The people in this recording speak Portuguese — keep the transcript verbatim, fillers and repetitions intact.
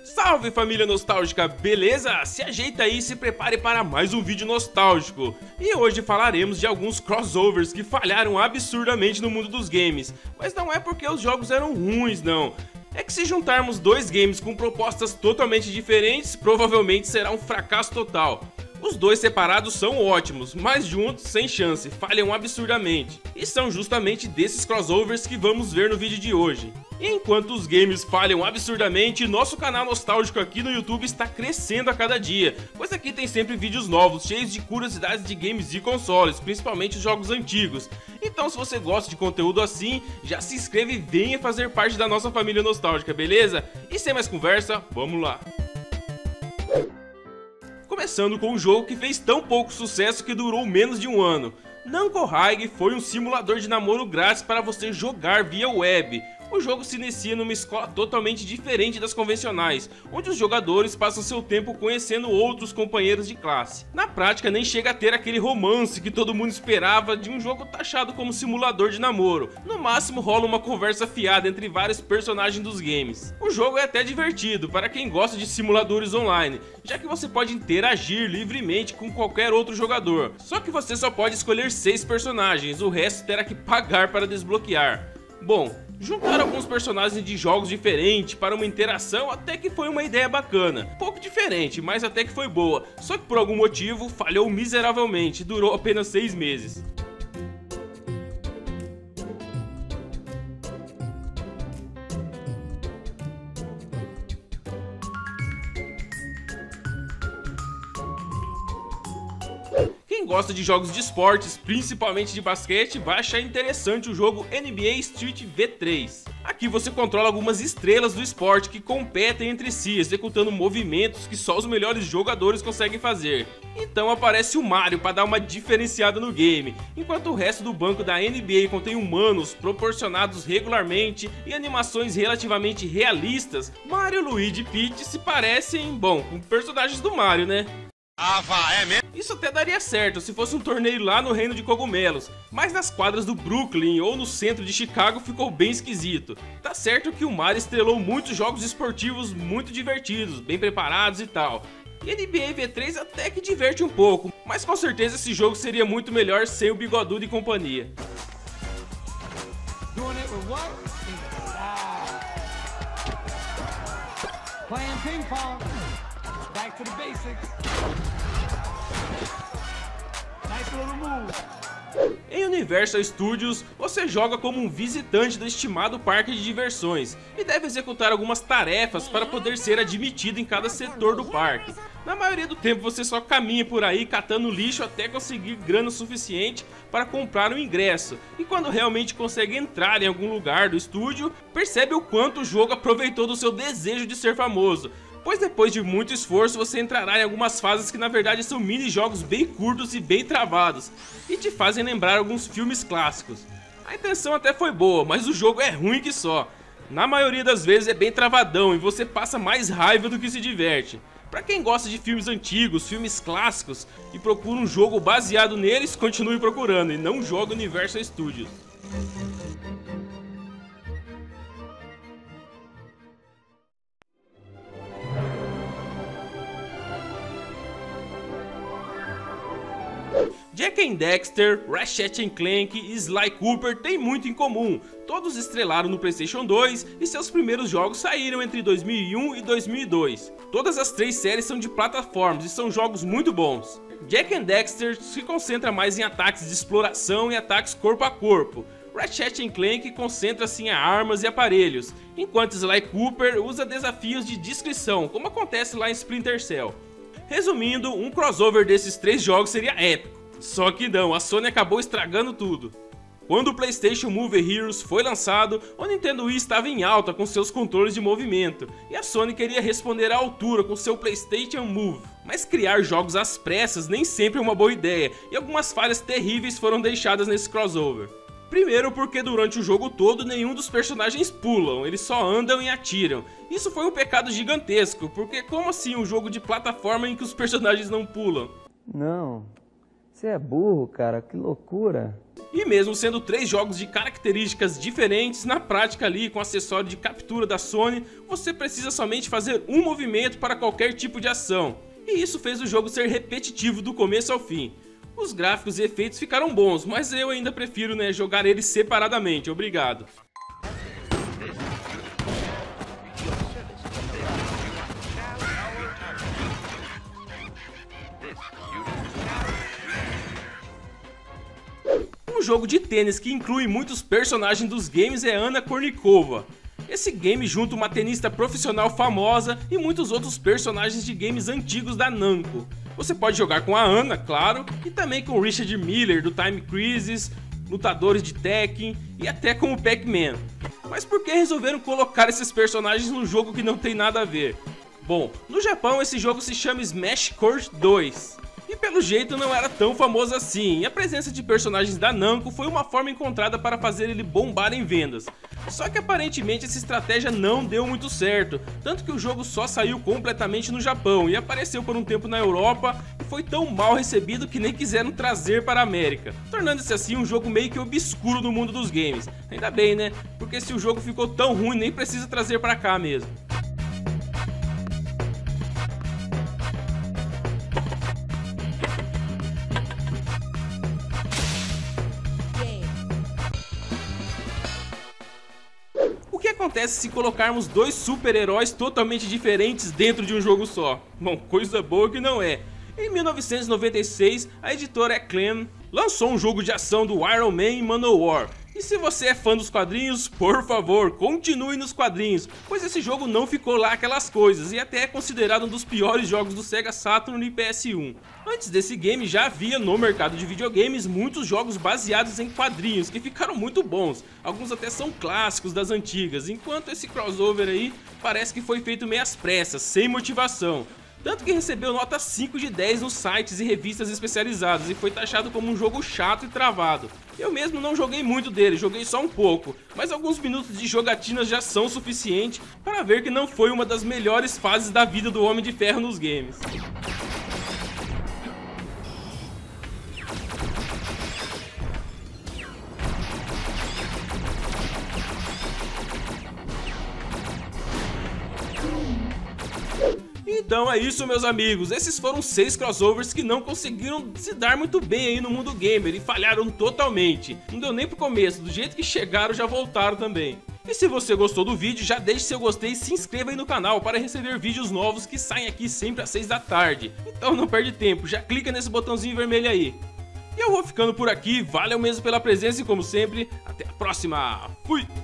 Salve família nostálgica, beleza? Se ajeita aí e se prepare para mais um vídeo nostálgico. E hoje falaremos de alguns crossovers que falharam absurdamente no mundo dos games. Mas não é porque os jogos eram ruins, não. É que se juntarmos dois games com propostas totalmente diferentes, provavelmente será um fracasso total. Os dois separados são ótimos, mas juntos, sem chance, falham absurdamente. E são justamente desses crossovers que vamos ver no vídeo de hoje. E enquanto os games falham absurdamente, nosso canal nostálgico aqui no YouTube está crescendo a cada dia, pois aqui tem sempre vídeos novos, cheios de curiosidades de games e consoles, principalmente os jogos antigos. Então se você gosta de conteúdo assim, já se inscreve e venha fazer parte da nossa família nostálgica, beleza? E sem mais conversa, vamos lá! Começando com um jogo que fez tão pouco sucesso que durou menos de um ano. Namco High foi um simulador de namoro grátis para você jogar via web. O jogo se inicia numa escola totalmente diferente das convencionais, onde os jogadores passam seu tempo conhecendo outros companheiros de classe. Na prática, nem chega a ter aquele romance que todo mundo esperava de um jogo taxado como simulador de namoro. No máximo rola uma conversa fiada entre vários personagens dos games. O jogo é até divertido para quem gosta de simuladores online, já que você pode interagir livremente com qualquer outro jogador. Só que você só pode escolher seis personagens, o resto terá que pagar para desbloquear. Bom, juntar alguns personagens de jogos diferentes para uma interação até que foi uma ideia bacana. Pouco diferente, mas até que foi boa. Só que por algum motivo falhou miseravelmente e durou apenas seis meses. Quem gosta de jogos de esportes, principalmente de basquete, vai achar interessante o jogo N B A Street V três. Aqui você controla algumas estrelas do esporte que competem entre si, executando movimentos que só os melhores jogadores conseguem fazer. Então aparece o Mario para dar uma diferenciada no game, enquanto o resto do banco da N B A contém humanos proporcionados regularmente e animações relativamente realistas. Mario, Luigi e Peach se parecem, bom, com personagens do Mario, né? Ah, vá, é mesmo? Isso até daria certo se fosse um torneio lá no Reino de Cogumelos, mas nas quadras do Brooklyn ou no centro de Chicago ficou bem esquisito. Tá certo que o Mario estrelou muitos jogos esportivos muito divertidos, bem preparados e tal. E N B A V três até que diverte um pouco, mas com certeza esse jogo seria muito melhor sem o Bigodudo e companhia. Playing ping pong. Back to the basics. Nice little move. Em Universal Studios, você joga como um visitante do estimado parque de diversões e deve executar algumas tarefas para poder ser admitido em cada setor do parque. Na maioria do tempo você só caminha por aí catando lixo até conseguir grana suficiente para comprar um ingresso, e quando realmente consegue entrar em algum lugar do estúdio, percebe o quanto o jogo aproveitou do seu desejo de ser famoso, pois depois de muito esforço você entrará em algumas fases que na verdade são mini-jogos bem curtos e bem travados, e te fazem lembrar alguns filmes clássicos. A intenção até foi boa, mas o jogo é ruim que só. Na maioria das vezes é bem travadão e você passa mais raiva do que se diverte. Pra quem gosta de filmes antigos, filmes clássicos e procura um jogo baseado neles, continue procurando e não joga Universal Studios. Jak and Daxter, Ratchet and Clank e Sly Cooper têm muito em comum. Todos estrelaram no PlayStation dois e seus primeiros jogos saíram entre dois mil e um e dois mil e dois. Todas as três séries são de plataformas e são jogos muito bons. Jak and Daxter se concentra mais em ataques de exploração e ataques corpo a corpo. Ratchet and Clank concentra-se em armas e aparelhos, enquanto Sly Cooper usa desafios de discrição, como acontece lá em Splinter Cell. Resumindo, um crossover desses três jogos seria épico. Só que não, a Sony acabou estragando tudo. Quando o PlayStation Move Heroes foi lançado, o Nintendo Wii estava em alta com seus controles de movimento, e a Sony queria responder à altura com seu PlayStation Move. Mas criar jogos às pressas nem sempre é uma boa ideia, e algumas falhas terríveis foram deixadas nesse crossover. Primeiro porque durante o jogo todo nenhum dos personagens pulam, eles só andam e atiram. Isso foi um pecado gigantesco, porque como assim um jogo de plataforma em que os personagens não pulam? Não. Você é burro, cara, que loucura. E mesmo sendo três jogos de características diferentes, na prática ali com acessório de captura da Sony, você precisa somente fazer um movimento para qualquer tipo de ação. E isso fez o jogo ser repetitivo do começo ao fim. Os gráficos e efeitos ficaram bons, mas eu ainda prefiro, né, jogar eles separadamente, obrigado. Um jogo de tênis que inclui muitos personagens dos games é Anna Kournikova. Esse game junta uma tenista profissional famosa e muitos outros personagens de games antigos da Namco. Você pode jogar com a Anna, claro, e também com o Richard Miller do Time Crisis, lutadores de Tekken e até com o Pac-Man. Mas por que resolveram colocar esses personagens num jogo que não tem nada a ver? Bom, no Japão esse jogo se chama Smash Court dois. E pelo jeito não era tão famoso assim, e a presença de personagens da Namco foi uma forma encontrada para fazer ele bombar em vendas. Só que aparentemente essa estratégia não deu muito certo, tanto que o jogo só saiu completamente no Japão e apareceu por um tempo na Europa e foi tão mal recebido que nem quiseram trazer para a América, tornando-se assim um jogo meio que obscuro no mundo dos games. Ainda bem, né? Porque se o jogo ficou tão ruim nem precisa trazer para cá mesmo. O que acontece se colocarmos dois super-heróis totalmente diferentes dentro de um jogo só? Bom, coisa boa que não é. Em mil novecentos e noventa e seis, a editora Acclaim lançou um jogo de ação do Iron Man em Manowar. E se você é fã dos quadrinhos, por favor, continue nos quadrinhos, pois esse jogo não ficou lá aquelas coisas e até é considerado um dos piores jogos do Sega Saturn e P S um. Antes desse game já havia no mercado de videogames muitos jogos baseados em quadrinhos que ficaram muito bons, alguns até são clássicos das antigas, enquanto esse crossover aí parece que foi feito meio às pressas, sem motivação. Tanto que recebeu nota cinco de dez nos sites e revistas especializadas e foi taxado como um jogo chato e travado. Eu mesmo não joguei muito dele, joguei só um pouco, mas alguns minutos de jogatina já são suficiente para ver que não foi uma das melhores fases da vida do Homem de Ferro nos games. Então é isso, meus amigos, esses foram seis crossovers que não conseguiram se dar muito bem aí no mundo gamer e falharam totalmente. Não deu nem pro começo, do jeito que chegaram já voltaram também. E se você gostou do vídeo, já deixe seu gostei e se inscreva aí no canal para receber vídeos novos que saem aqui sempre às seis da tarde. Então não perde tempo, já clica nesse botãozinho vermelho aí. E eu vou ficando por aqui, valeu mesmo pela presença e como sempre, até a próxima, fui!